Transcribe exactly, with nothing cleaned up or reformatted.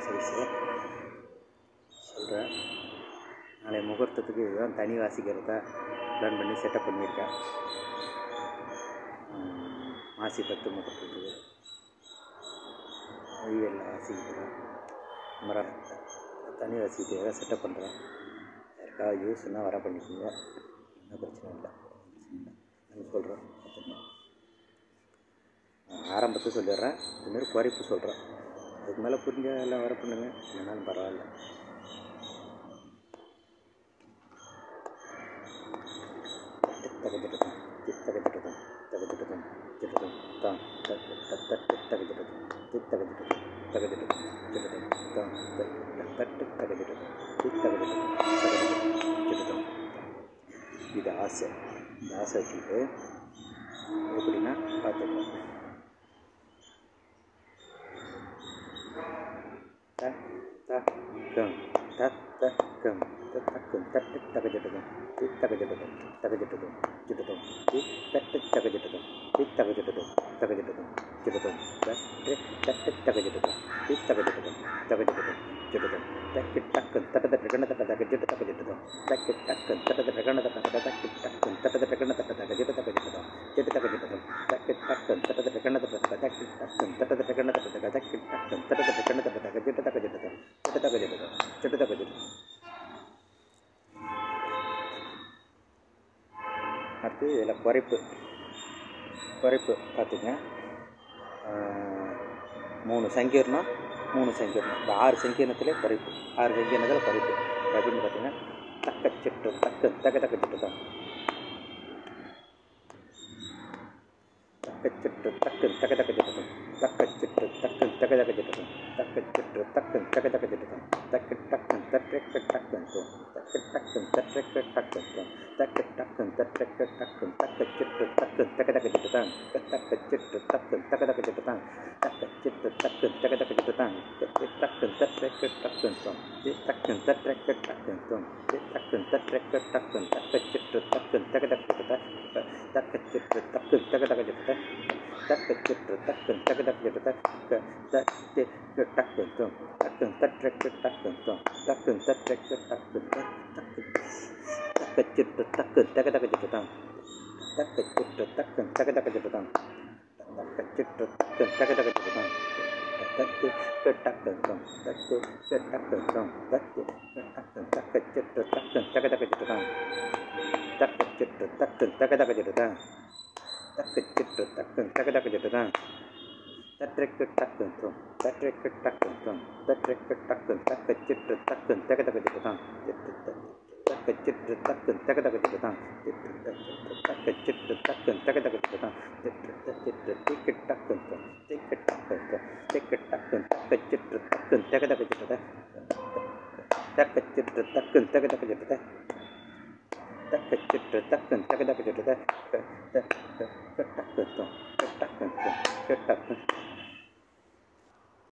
Size சொல்கிறேன். நாளைய முகூர்த்தத்துக்கு இதுதான் தனி வாசிக்கிறதா பிளான் பண்ணி செட்டப் பண்ணியிருக்கேன். மாசி பத்து முகூர்த்தத்துக்கு வழிகளில் வாசிக்கிறேன். மரம் தனி வாசிக்கிறதுக்காக செட்டப் பண்ணுறேன். யாருக்காவது யூஸ்னால் வர பண்ணிக்கோங்க, ஒன்றும் பிரச்சனை இல்லை. நான் சொல்கிறேன், ஆரம்பத்தை சொல்லிடுறேன், இதுமாரி குறைப்பு சொல்கிறேன். அதுக்கு மேலே புரிஞ்ச எல்லாம் வர பண்ணுங்க, இல்லைனாலும் பரவாயில்ல. தகஜட்டம் தகஜட்டம் தகஜட்டம் ஜட்டம் தான் தட்டு தட்டு தகஜட்டம் தகஜட்டம் தகஜட்டம் ஜட்டம் தான் தட்டு தகஜட்டம் தகஜட்டம் தகஜட்டம் ஜட்டம். இது ஆசை. இந்த ஆசை வச்சுக்கிட்டு எப்படின்னா பார்த்துக்கலாம். த த கம் த த கம் தக்கம் தட்டு தகஜட்டம் தி தகஜட்டம் தகஜட்டம் ஜட்டம் தி தட்டு தகஜட்டம் தி தகஜட்டம் தகஜட்டம் ஜட்டம் தட்டு தட்டு தகஜட்டம் தி தகஜட்டம் தகஜட்டம் ஜட்டம் தக்கு டக்கம் தட்டத பிரகண தட்ட தகஜட்ட தகஜட்டம் தக்கு டக்கம் தட்டத பிரகண தட்ட தக்கு டக்கம் தட்டத பிரகண தட்ட தகஜட்ட தகஜட்டம் ஜட்ட தகஜட்டம் தக்கு டக்கம் தட்டத பிரகண தட்ட தக்கு டக்கம் தட்டத பிரகண தட்ட தக்கு டக்கம் தட்டத பிரகண தட்ட தகஜட்ட தகஜட்டம் ஜட்ட தகஜட்டம் ஜட்ட தகஜட்டம். அடுத்து இதில் குறைப்பு குறைப்பு பார்த்துங்க. மூணு சங்கீர்ணம் மூணு சங்கீர்ணம் இந்த ஆறு சங்கீர்ணத்திலே குறைப்பு. ஆறு சங்கீர்ணத்தில் குறைப்பு அப்படின்னு பார்த்தீங்கன்னா தக்க சிட்டு தக்கு தக்க தக்க சிட்டு தான் தக்க சிட்டு தக்கு தக்க தக்க சிட்டு தக்க சிட்டு தக்கு தக்க தக்க சிட்டு தக்க சிட்டு தக்கு தக்க தக்க சிட்டு தக்கு டக்கு தட்டக்கு டக்குன்னு தக்கு டக்கு தட்டக்கு டக்குன்னு தக்கு டக்கு தட்டக்கு டக்குன்னு தக்க சிட்டு தக்கு தக்க தக்க சிட்டு தான் தக்க சிட்டு தக்கு தக்க தக்க சிட்டு தான் தக்க சிட்டு தக்கு தக்க தக்க சிட்டு தான் டக்கு தட்டக்கு டக்குன்னு டக்கு தட்டக்கு டக்குன்னு டக்கு தட்டக்கு டக்குன்னு தக்க சிட்டு தக்கு தக்க தக்க சிட்டு தக்க சிட்டு தக்கு தக்க தக்க சிட்டு தக்க சிட்டு தக்கு தக்க தக்க சிட்டு தக்கு தட்டக்கு டக்குன்னு டக்கு தட்டக்கு டக்குன்னு டக்கு தட்டக்கு டக்குன்னு தக்க சிட்டு தக்கு தக்க தக்க சிட்டு தான் தக்க சிட்டு தக்கு தக்க தக்க சிட்டு தான் தக்க சிட்டு தக்கு தக்க தக்க சிட்டு தான் தக்கு டக்குன்னு தக்கு டக்குன்னு தக்கு டக்கு தக்க சிட்டு தக்கு தக்க தக்க சிட்டு தான் தக்க சிட்டு தக்கு தக்க தக்க சிட்டு தான் தக்க சிட்டு தக்கு தக்க தக்க சிட்டு தான் தட்டக்கு டக்குன்னு தட்டக்கு டக்குன்னு தட்டக்கு டக்குன்னு தக்க சிட்டு தக்கு தக்க தக்க சிட்டு தான் தக்க சிட்டு தக்கு தக்க தக்க சிட்டு தான் தக்க சிட்டு தக்கு தக்க தக்க சிட்டு தான் சிட்டு திக்கு டக்குன்னு திக்கு டக்குன்னு திக்கு டக்குன்னு தக்க சிட்டு தக்கு தக்க தக்க சிட்டு தான் தக்க சிட்டு தக்கு தக்க தக்க சிட்டு தான் தக்க சிட்டு தக்கு தக்க தக்க சிட்டு தான் டக்குன்னு டக்குன்னு